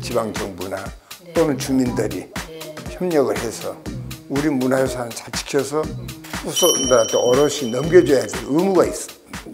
지방정부나 또는 주민들이 협력을 해서 우리 문화유산을 잘 지켜서 후손들한테 어르신이 넘겨줘야 될 의무가 있어.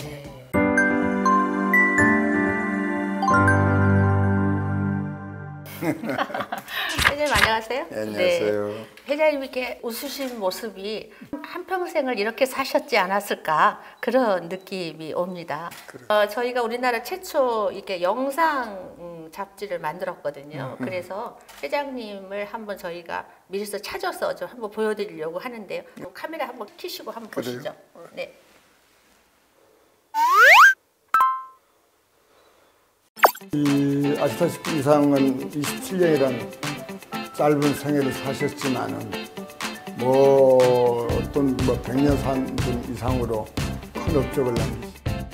회장님 안녕하세요. 네, 안녕하세요. 네. 회장님 이렇게 웃으신 모습이 한평생을 이렇게 사셨지 않았을까 그런 느낌이 옵니다. 저희가 우리나라 최초 이렇게 영상 잡지를 만들었거든요. 그래서 회장님을 한번 저희가 미리서 찾아서 좀 한번 보여드리려고 하는데요. 카메라 한번 켜시고 한번 보시죠. 네. 아시다시피 이상은 27년이라는 짧은 생애를 사셨지만은 어떤 100년 산 분 이상으로 큰 업적을 남기셨습니다.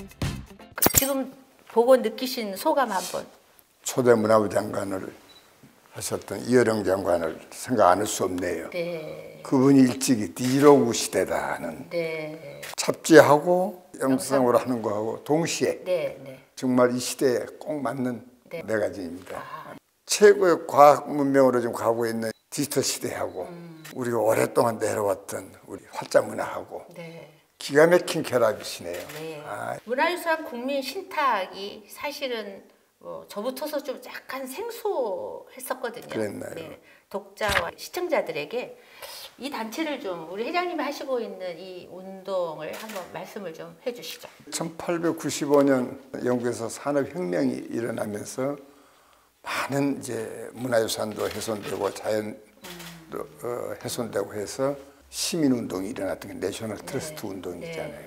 지금 보고 느끼신 소감 한번. 초대 문화부 장관을 하셨던 이어령 장관을 생각 안 할 수 없네요. 네. 그분이 일찍이 디지로그 시대다는 네. 잡지하고 영상으로 하는 거하고 동시에 네. 정말 이 시대에 꼭 맞는 매거진입니다. 최고의 과학 문명으로 지금 가고 있는 디지털 시대하고 우리가 오랫동안 내려왔던 우리 활자 문화하고 기가 막힌 결합이시네요. 네. 문화유산 국민 신탁이 사실은 저부터서 좀 약간 생소했었거든요. 그랬나요? 네. 독자와 시청자들에게 이 단체를 좀 우리 회장님이 하시고 있는 이 운동을 한번 말씀을 좀 해주시죠. 1895년 영국에서 산업혁명이 일어나면서 많은 이제 문화유산도 훼손되고 자연도 훼손되고 해서 시민운동이 일어났던 게 내셔널 트러스트 운동이잖아요.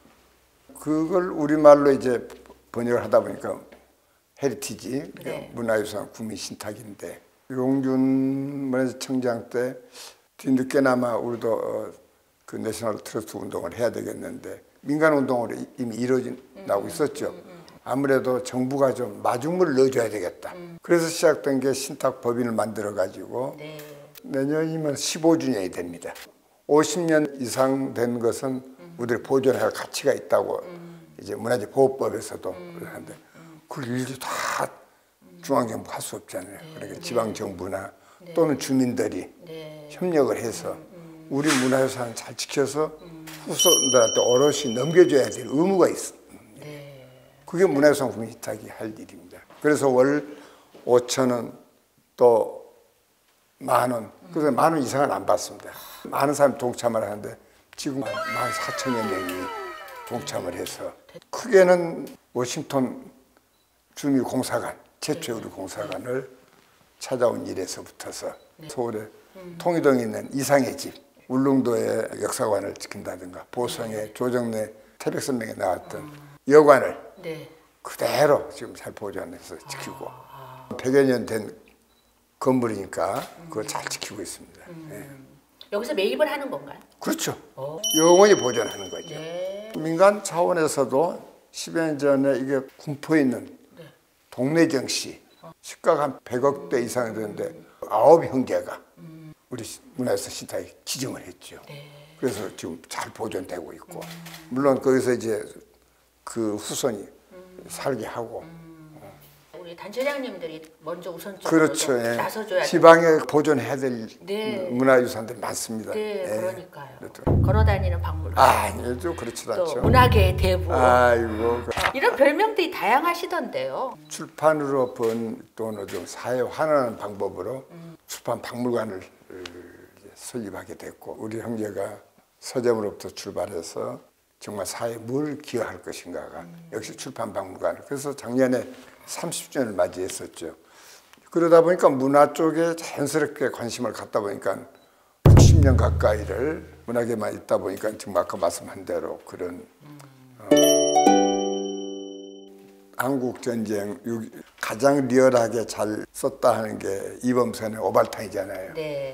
그걸 우리말로 이제 번역을 하다 보니까 헤리티지, 문화유산 국민신탁인데 용준 문화재청장 때 뒤늦게나마 우리도 그 내셔널 트러스트 운동을 해야 되겠는데 민간운동으로 이미 이루어지고 있었죠. 아무래도 정부가 좀 마중물을 넣어줘야 되겠다. 그래서 시작된 게 신탁법인을 만들어가지고 내년이면 15주년이 됩니다. 50년 이상 된 것은 우리들이 보존할 가치가 있다고 이제 문화재보호법에서도 하는데 그걸 일일이 다 중앙정부가 할 수 없잖아요. 그러니까 지방정부나 또는 주민들이 협력을 해서 우리 문화유산을 잘 지켜서 후손들한테 어르신이 넘겨줘야 될 의무가 있어. 그게 문화유산 국민신탁이 할 일입니다. 그래서 월 5,000원 또 10,000원, 그래서 10,000원 이상은 안 받습니다. 많은 사람이 동참을 하는데 지금 14,000여 명이 동참을 해서 크게는 워싱턴 주미공사관, 최초의 우리 공사관을 찾아온 일에서부터서 서울에 통이동에 있는 이상의 집, 울릉도의 역사관을 지킨다든가 보성의 조정래 태백산맥에 나왔던 여관을 그대로 지금 잘 보존해서 지키고 100여 년 된 건물이니까 그걸 잘 지키고 있습니다. 여기서 매입을 하는 건가요? 그렇죠. 영원히 보존하는 거죠. 민간 차원에서도 10여 년 전에 이게 군포에 있는 동래정시 시가가 한 100억대 이상이 되는데 9형제가 우리 문화유산 신탁에 기증을 했죠. 그래서 지금 잘 보존되고 있고 물론 거기서 이제 그 후손이 살게 하고 우리 단체장님들이 먼저 우선적으로 그렇죠. 나서줘야 지방에 보존해야 될 문화유산들이 많습니다. 그러니까요. 걸어다니는 박물관. 아니죠. 그렇지 않죠. 또 문화계의 대부. 아이고. 이런 별명들이 다양하시던데요. 출판으로 번 또는 좀 사회 환원하는 방법으로 출판 박물관을 설립하게 됐고 우리 형제가 서점으로부터 출발해서 정말 사회에 뭘 기여할 것인가가 역시 출판 박물관. 그래서 작년에 30주년을 맞이했었죠. 그러다 보니까 문화 쪽에 자연스럽게 관심을 갖다 보니까 60년 가까이를 문화계만 있다 보니까 지금 아까 말씀한 대로 그런 한국전쟁 가장 리얼하게 잘 썼다 하는 게 이범선의 오발탕이잖아요.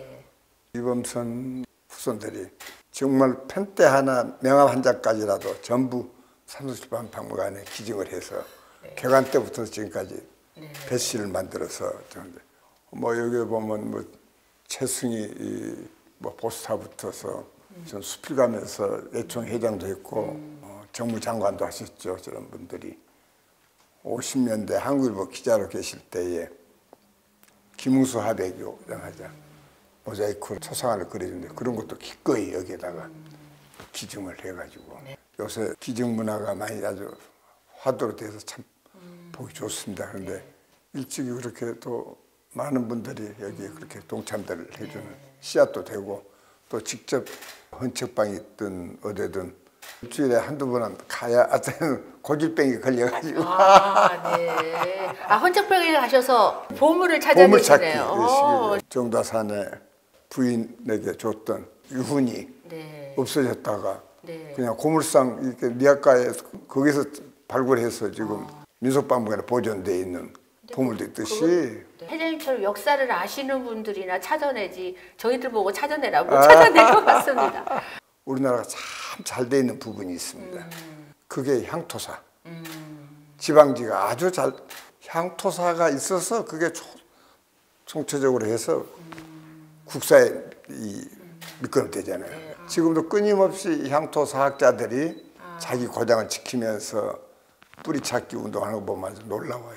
이범선 후손들이 정말 편대 하나 명함 한 장까지라도 전부 삼성출판 박물관에 기증을 해서 개관 때부터 지금까지 배시를 만들어서 여기 보면 최승희 보스타부터서 전 수필 가면서 예총 회장도 했고 정무장관도 하셨죠. 저런 분들이 50년대 한국일보 기자로 계실 때에 김웅수 하백이 오자마자 모자이크로 초상화를 그려주는데 그런 것도 기꺼이 여기에다가 기증을 해가지고 요새 기증 문화가 많이 아주 화두로 돼서 참 보기 좋습니다. 그런데 일찍이 그렇게 또 많은 분들이 여기에 그렇게 동참들을 해주는 씨앗도 되고 또 직접 헌책방에 있든 어디든 일주일에 한두 번은 가야 아무튼 고질병이 걸려가지고 네. 헌책병에 가셔서 보물을 보물 찾기 찾아내시네요. 정다산에 부인에게 줬던 유훈이 없어졌다가 그냥 고물상 이렇게 미학가에 거기서 발굴해서 지금 민속박물관에 보존돼 있는 보물도 있듯이 회장님처럼 역사를 아시는 분들이나 찾아내지 저희들 보고 찾아내라 못 찾아낼 것 같습니다. 우리나라가 참 잘 돼 있는 부분이 있습니다. 그게 향토사. 지방지가 아주 잘 향토사가 있어서 그게 총체적으로 해서 국사에 미끄럼 되잖아요. 지금도 끊임없이 향토사학자들이 자기 고장을 지키면서 뿌리찾기 운동하는 거 보면 아주 놀라워요.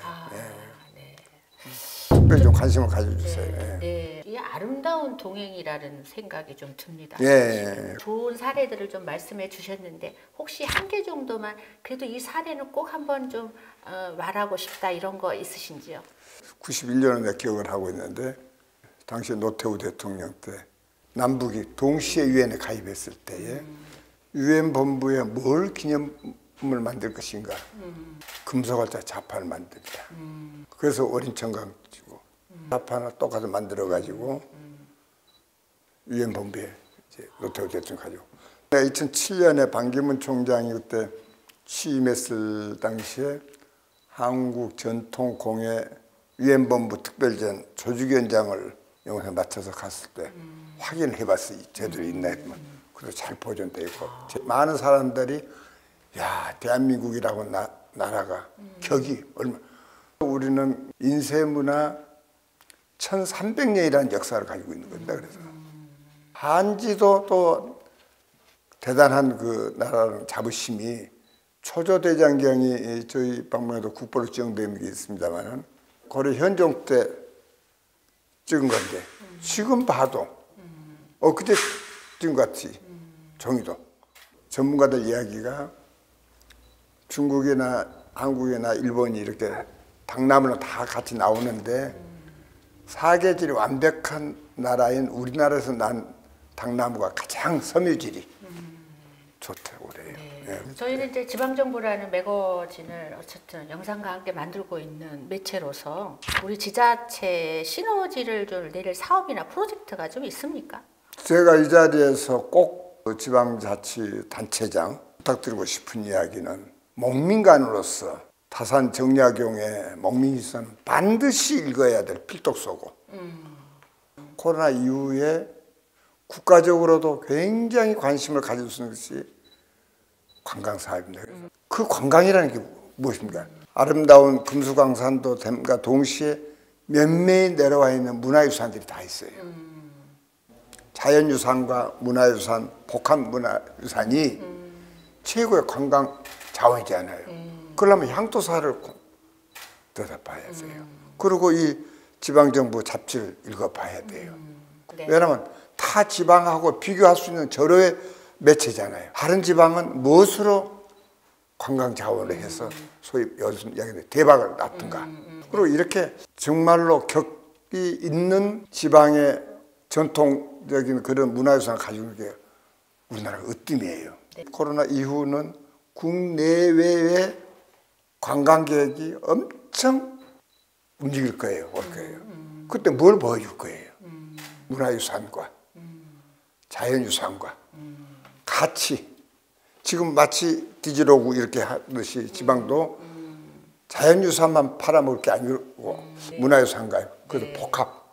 특별히 좀 관심을 가져주세요. 이 아름다운 동행이라는 생각이 좀 듭니다. 좋은 사례들을 좀 말씀해 주셨는데 혹시 한 개 정도만 그래도 이 사례는 꼭 한번 좀 말하고 싶다 이런 거 있으신지요? 91년에 내 기억을 하고 있는데 당시 노태우 대통령 때 남북이 동시에 유엔에 가입했을 때에 유엔 본부에 뭘 기념을 만들 것인가 금속을자 자판을 만들자. 그래서 어린 청강 지고 자판을 똑같이 만들어 가지고 유엔 본부에 이제 노태우 대통령 가지고 2007년에 반기문 총장이 그때 취임했을 당시에 한국 전통공예 유엔 본부 특별전 조직위원장을 영상에 맞춰서 갔을 때 확인을 해봤어요. 제대로 있나 했더만 그래도 잘 보존돼 있고 많은 사람들이 야 대한민국이라고 나라가 격이 얼마 우리는 인쇄문화 1300년이라는 역사를 가지고 있는 겁니다. 그래서 한지도 또 대단한 그 나라는 자부심이 초조대장경이 저희 박물관에도 국보로 지정된 게 있습니다만은 고려 현종 때 찍은 건데 지금 봐도 엊그제 찍은 것 같이 종이도 전문가들 이야기가 중국이나 한국이나 일본이 이렇게 당나무는 다 같이 나오는데 사계질이 완벽한 나라인 우리나라에서 난 당나무가 가장 섬유질이 좋다고 그래요. 저희는 이제 지방정보라는 매거진을 어쨌든 영상과 함께 만들고 있는 매체로서 우리 지자체 시너지를 좀 내릴 사업이나 프로젝트가 좀 있습니까? 제가 이 자리에서 꼭 지방자치단체장 부탁드리고 싶은 이야기는 목민관으로서 타산 정약용의 목민유산 반드시 읽어야 될 필독서고 코로나 이후에 국가적으로도 굉장히 관심을 가질 수 있는 것이 관광사업입니다. 그 관광이라는 게 무엇입니까? 아름다운 금수강산도 댐과 동시에 몇몇이 내려와 있는 문화유산들이 다 있어요. 자연유산과 문화유산, 복합문화유산이 최고의 관광 자원이잖아요. 그러려면 향토사를 들여다봐야 돼요. 그리고 이 지방정부 잡지를 읽어봐야 돼요. 왜냐하면 타 지방하고 비교할 수 있는 절호의 매체잖아요. 다른 지방은 무엇으로 관광 자원을 해서 소위 요즘 이야기하는 대박을 났던가. 그리고 이렇게 정말로 격이 있는 지방의 전통적인 그런 문화유산을 가지고 있는 게 우리나라가 으뜸이에요. 코로나 이후는 국내외의 관광객이 엄청 움직일 거예요. 올 거예요. 그때 뭘 보여줄 거예요. 문화유산과 자연유산과 같이 지금 마치 디지로그 이렇게 하듯이 지방도 자연유산만 팔아먹을 게 아니고 문화유산과 그래도 복합.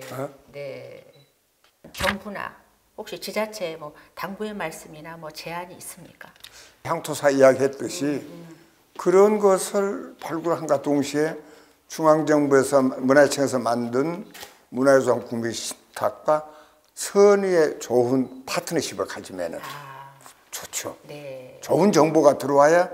정부나 혹시 지자체 뭐 당부의 말씀이나 뭐 제안이 있습니까? 향토사 이야기했듯이 그런 것을 발굴한과 동시에 중앙정부에서 문화청에서 만든 문화유산 국민신탁과 선의의 좋은 파트너십을 가지면은 좋죠. 좋은 정보가 들어와야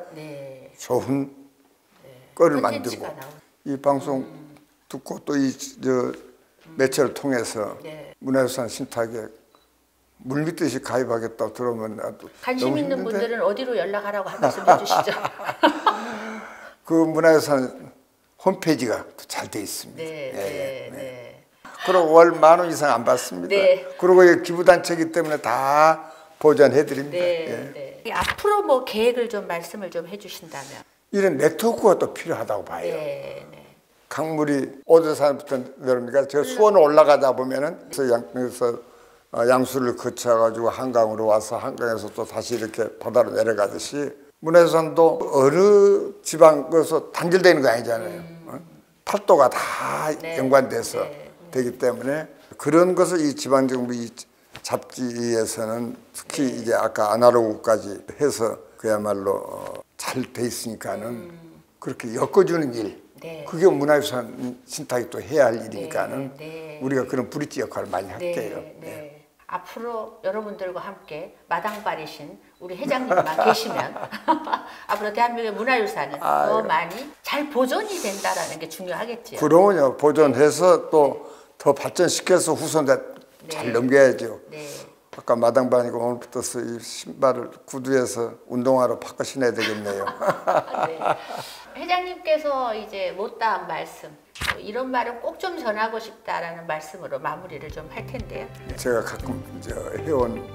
좋은 거를 만들고 이 방송 듣고 또 이 매체를 통해서 네. 문화유산 신탁에 물밀듯이 가입하겠다고 들어오면 나도 관심 너무 있는 힘든데? 분들은 어디로 연락하라고 한 말씀 해주시죠. 그 문화유산 홈페이지가 잘 돼 있습니다. 네, 네, 네. 그리고 월 10,000원 이상 안 받습니다. 네. 그리고 이 기부단체이기 때문에 다 보전해드립니다. 네, 예. 네. 앞으로 뭐 계획을 좀 말씀을 좀 해주신다면. 이런 네트워크가 또 필요하다고 봐요. 네, 네. 강물이 어디서부터 내려옵니까? 저 수원 올라가다 보면은 그래서 양수를 거쳐가지고 한강으로 와서 한강에서 또 다시 이렇게 바다로 내려가듯이 문화유산도 어느 지방에서 단절되는 거 아니잖아요. 팔도가 다 네. 연관돼서 네. 되기 때문에 그런 것을 이 지방정부 이 잡지에서는 특히 이제 아까 아날로그까지 해서 그야말로 잘 돼 있으니까는 그렇게 엮어주는 일. 네. 그게 문화유산 신탁이 또 해야 할 일이니까는 네. 우리가 그런 브릿지 역할을 많이 할게요. 네, 네. 앞으로 여러분들과 함께 마당발이신 우리 회장님만 계시면 앞으로 대한민국의 문화유산은 더 많이 잘 보존이 된다라는 게 중요하겠지요. 그러면요 보존해서 또 더 발전시켜서 후손들 잘 넘겨야죠. 네. 아까 마당반이고 오늘부터 이 신발을 구두에서 운동화로 바꿔 신어야 되겠네요. 네. 회장님께서 이제 못다한 말씀, 이런 말은 꼭 좀 전하고 싶다라는 말씀으로 마무리를 좀 할 텐데요. 제가 가끔 회원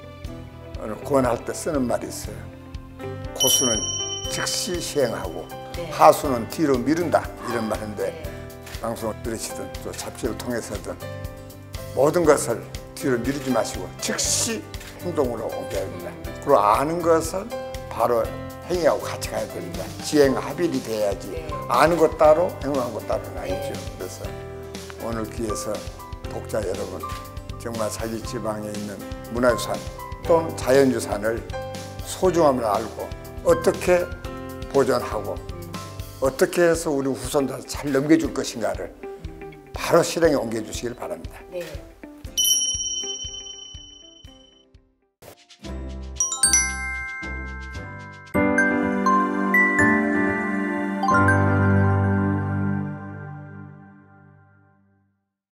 구원할 때 쓰는 말이 있어요. 고수는 즉시 시행하고 네. 하수는 뒤로 미룬다 이런 말인데 네. 방송을 들으시든 또 잡지를 통해서든 모든 것을 뒤로 미루지 마시고 즉시 행동으로 옮겨야 됩니다. 그리고 아는 것을 바로 행위하고 같이 가야 됩니다. 지행합일이 돼야지. 네. 아는 것 따로 행동하는 것 따로는 아니죠. 그래서 오늘 기회에서 독자 여러분 정말 자기 지방에 있는 문화유산 또는 자연유산을 소중함을 알고 어떻게 보존하고 어떻게 해서 우리 후손들한테 잘 넘겨줄 것인가를 바로 실행에 옮겨주시길 바랍니다. 네.